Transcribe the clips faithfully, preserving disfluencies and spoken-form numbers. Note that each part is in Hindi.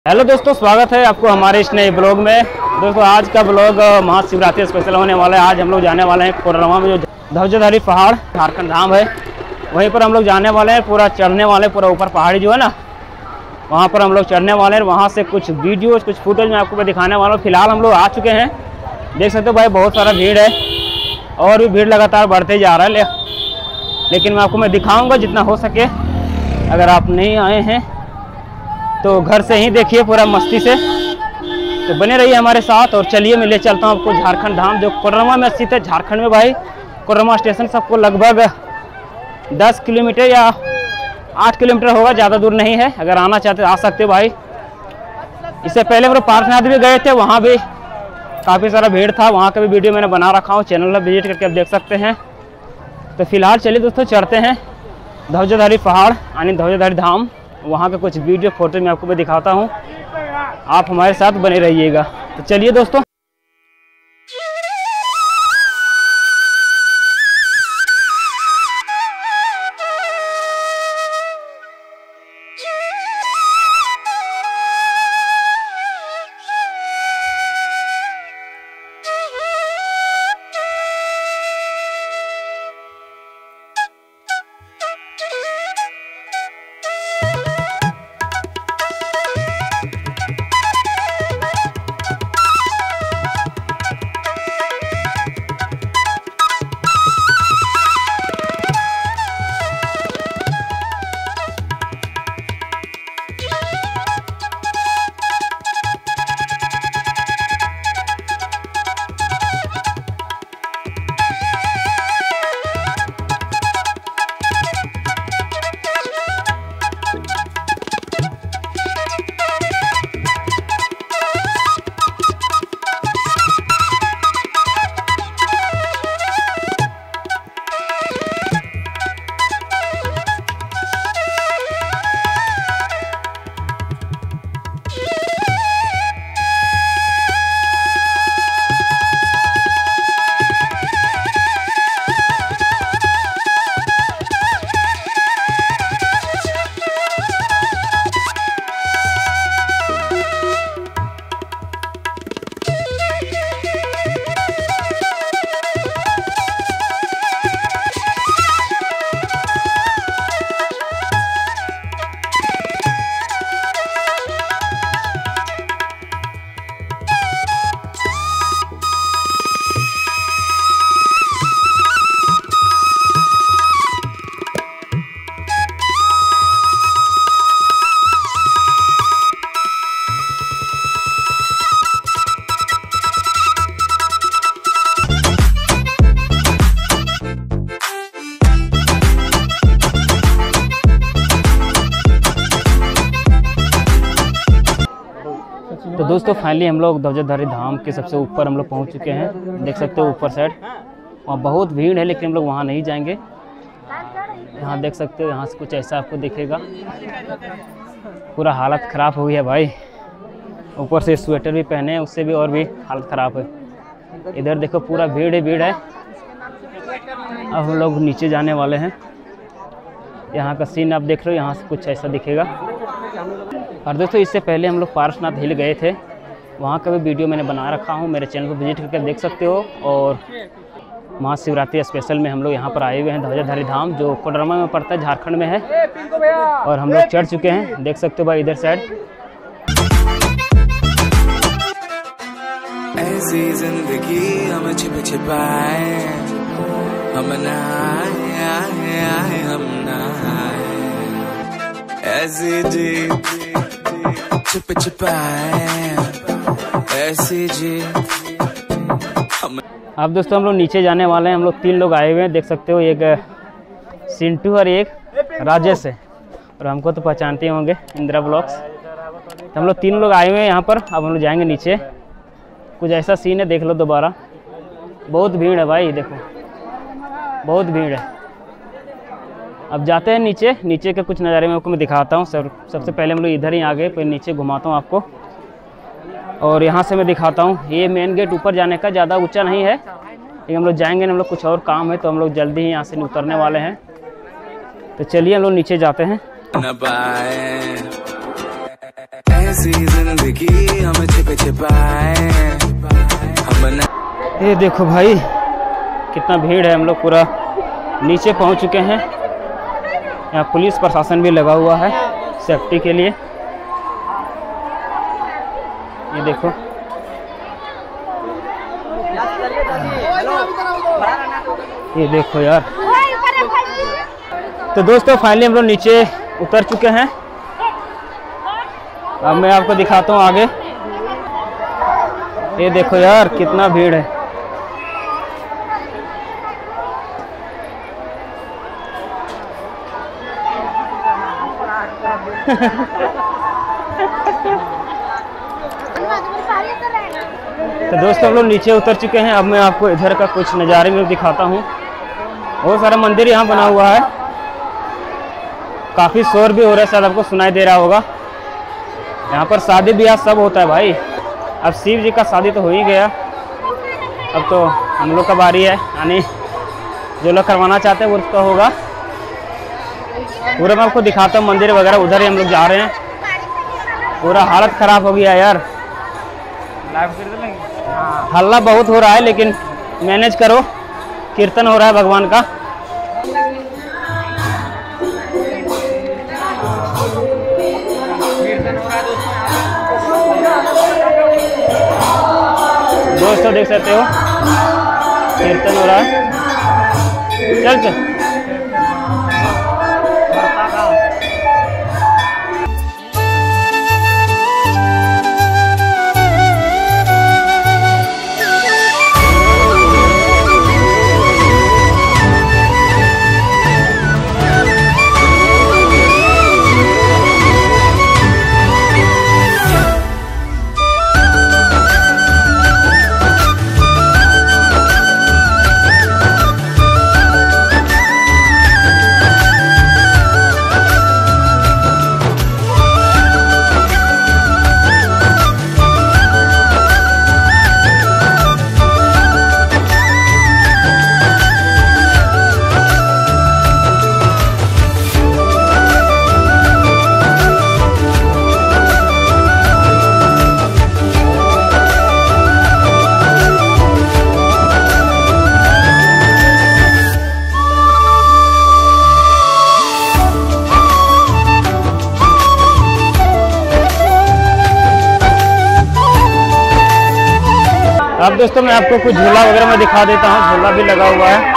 हेलो दोस्तों, स्वागत है आपको हमारे इस नए ब्लॉग में। दोस्तों आज का ब्लॉग महाशिवरात्रि स्पेशल होने वाला है। आज हम लोग जाने वाले हैं कोडरमा में, जो ध्वजाधारी पहाड़ झारखंड धाम है, वहीं पर हम लोग जाने वाले हैं। पूरा चढ़ने वाले, पूरा ऊपर पहाड़ी जो है ना, वहाँ पर हम लोग चढ़ने वाले हैं। वहाँ से कुछ वीडियो कुछ फुटेज मैं आपको दिखाने वाला हूँ। फिलहाल हम लोग आ चुके हैं, देख सकते हो भाई, बहुत सारा भीड़ है और भी भीड़ लगातार बढ़ते जा रहा है। ले, लेकिन मैं आपको मैं दिखाऊँगा जितना हो सके। अगर आप नहीं आए हैं तो घर से ही देखिए पूरा मस्ती से, तो बने रहिए हमारे साथ। और चलिए मैं ले चलता हूँ आपको झारखंड धाम, जो कोडरमा में स्थित है झारखंड में भाई। कोडरमा स्टेशन से आपको लगभग दस किलोमीटर या आठ किलोमीटर होगा, ज़्यादा दूर नहीं है। अगर आना चाहते आ सकते हो भाई। इससे पहले हम लोग पार्श्वनाथ भी गए थे, वहाँ भी काफ़ी सारा भीड़ था। वहाँ का भी वीडियो मैंने बना रखा हूँ, चैनल में विजिट करके आप देख सकते हैं। तो फिलहाल चलिए दोस्तों चढ़ते हैं ध्वजाधारी पहाड़ यानी ध्वजाधारी धाम। वहाँ का कुछ वीडियो फोटो मैं आपको मैं दिखाता हूँ, आप हमारे साथ बने रहिएगा। तो चलिए दोस्तों। तो दोस्तों फाइनली हम लोग ध्वजाधारी धाम के सबसे ऊपर हम लोग पहुंच चुके हैं। देख सकते हो ऊपर साइड वहाँ बहुत भीड़ है, लेकिन हम लोग वहाँ नहीं जाएंगे। यहाँ देख सकते हो, यहाँ से कुछ ऐसा आपको दिखेगा। पूरा हालत ख़राब हो गई है भाई। ऊपर से स्वेटर भी पहने हैं, उससे भी और भी हालत ख़राब है। इधर देखो पूरा भीड़ ही भीड़ है। अब हम लोग नीचे जाने वाले हैं। यहाँ का सीन आप देख रहे हो, यहाँ से कुछ ऐसा दिखेगा। और दोस्तों इससे पहले हम लोग पार्श्वनाथ हिल गए थे, वहाँ का भी वीडियो मैंने बना रखा हूँ, मेरे चैनल पर विजिट करके देख सकते हो। और महाशिवरात्रि स्पेशल में हम लोग यहाँ पर आए हुए हैं ध्वजाधारी धाम, जो कोडरमा में पड़ता है, झारखंड में है। और हम लोग चढ़ चुके हैं, देख सकते हो भाई इधर साइड। ऐसी जिंदगी हम छिप छिपाए, हम नहाए आए आए हम नहाए, ऐसी जी छिप छिपाए, ऐसी जी हम। अब दोस्तों हम लोग नीचे जाने वाले हैं। हम लोग तीन लोग आए हुए हैं, देख सकते हो। एक सिंटू और एक राजेश है, और हमको तो पहचानते होंगे, इंदिरा ब्लॉग्स। तो हम लोग तीन लोग आए हुए हैं यहाँ पर। अब हम लोग जाएंगे नीचे। कुछ ऐसा सीन है, देख लो दोबारा। बहुत भीड़ है भाई, देखो बहुत भीड़ है। अब जाते हैं नीचे। नीचे के कुछ नज़ारे में आपको मैं दिखाता हूँ। सब सबसे पहले हम लोग इधर ही आ गए, फिर नीचे घुमाता हूँ आपको। और यहाँ से मैं दिखाता हूँ। ये मेन गेट ऊपर जाने का ज़्यादा ऊंचा नहीं है, लेकिन हम लोग जाएंगे ना, हम लोग कुछ और काम है, तो हम लोग जल्दी ही यहाँ से उतरने वाले हैं। तो चलिए हम लोग नीचे जाते हैं। ऐसी जिंदगी हम छिप छिपाए हम ना। ये देखो भाई कितना भीड़ है, हम लोग पूरा नीचे पहुंच चुके हैं। यहाँ पुलिस प्रशासन भी लगा हुआ है सेफ्टी के लिए। ये देखो ये देखो यार। तो दोस्तों फाइनली हम लोग नीचे उतर चुके हैं। अब मैं आपको दिखाता हूँ आगे। ये देखो यार कितना भीड़ है। तो दोस्तों हम लोग नीचे उतर चुके हैं। अब मैं आपको इधर का कुछ नज़ारे में दिखाता हूँ। बहुत सारा मंदिर यहाँ बना हुआ है। काफ़ी शोर भी हो रहा है, शायद आपको सुनाई दे रहा होगा। यहाँ पर शादी ब्याह सब होता है भाई। अब शिव जी का शादी तो हो ही गया, अब तो हम लोग का बारी है, यानी जो लोग करवाना चाहते हैं वो उसका होगा। पूरा मैं आपको दिखाता हूँ मंदिर वगैरह। उधर ही हम लोग जा रहे हैं। पूरा हालत ख़राब हो गया यार। हल्ला बहुत हो रहा है लेकिन मैनेज करो। कीर्तन हो रहा है भगवान का। दोस्तों देख सकते हो कीर्तन हो रहा है। चल चल अब दोस्तों मैं आपको कुछ झूला वगैरह मैं दिखा देता हूँ। झूला भी लगा हुआ है।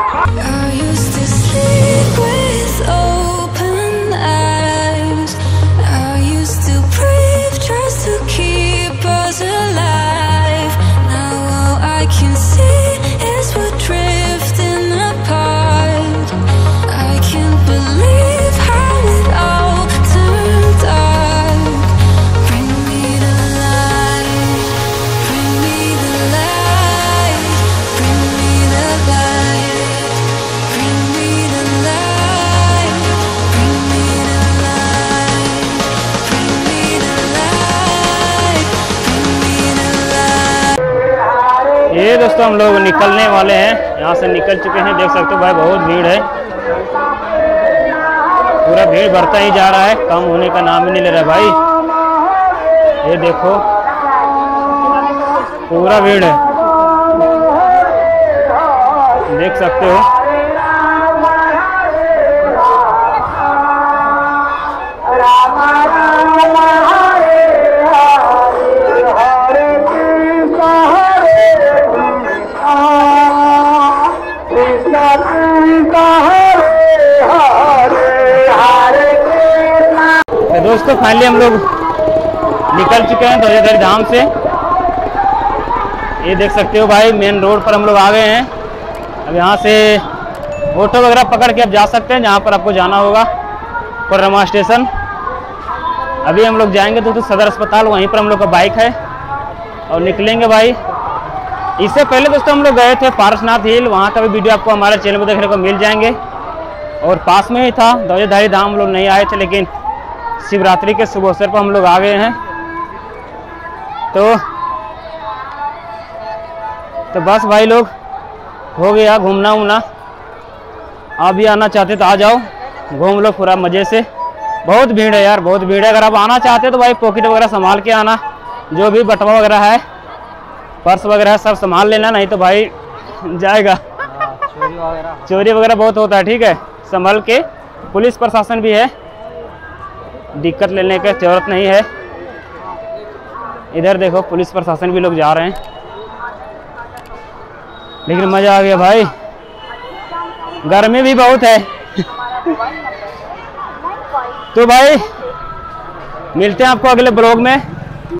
ये दोस्तों हम लोग निकलने वाले हैं। यहाँ से निकल चुके हैं। देख सकते हो भाई बहुत भीड़ है। पूरा भीड़ बढ़ता ही जा रहा है, कम होने का नाम ही नहीं ले रहा भाई। ये देखो पूरा भीड़ है, देख सकते हो। दोस्तों फाइनली हम लोग निकल चुके हैं ध्वजाधारी धाम से। ये देख सकते हो भाई मेन रोड पर हम लोग आ गए हैं। अब यहाँ से ऑटो वगैरह पकड़ के अब जा सकते हैं जहाँ पर आपको जाना होगा, कोडरमा स्टेशन। अभी हम लोग जाएंगे तो, तो सदर अस्पताल, वहीं पर हम लोग का बाइक है और निकलेंगे भाई। इससे पहले दोस्तों हम लोग गए थे पारसनाथ हिल, वहाँ का भी वीडियो आपको हमारे चैनल पर देखने को मिल जाएंगे। और पास में ही था ध्वजाधारी धाम, हम लोग नहीं आए थे, लेकिन शिवरात्रि के शुभ अवसर पर हम लोग आ गए हैं। तो तो बस भाई लोग हो गया घूमना वूमना। आप भी आना चाहते तो आ जाओ, घूम लो पूरा मज़े से। बहुत भीड़ है यार, बहुत भीड़ है। अगर आप आना चाहते हो तो भाई पॉकेट वगैरह संभाल के आना, जो भी बटवा वगैरह है, पर्स वगैरह है, सब संभाल लेना, नहीं तो भाई जाएगा। चोरी वगैरह चोरी वगैरह बहुत होता है, ठीक है, संभल के। पुलिस प्रशासन भी है, दिक्कत लेने की जरूरत नहीं है। इधर देखो पुलिस प्रशासन भी लोग जा रहे हैं, लेकिन मजा आ गया भाई, गर्मी भी बहुत है। तो भाई मिलते हैं आपको अगले ब्लॉग में।